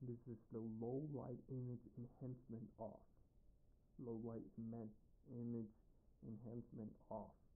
This is the low light image enhancement off. Low light image enhancement off.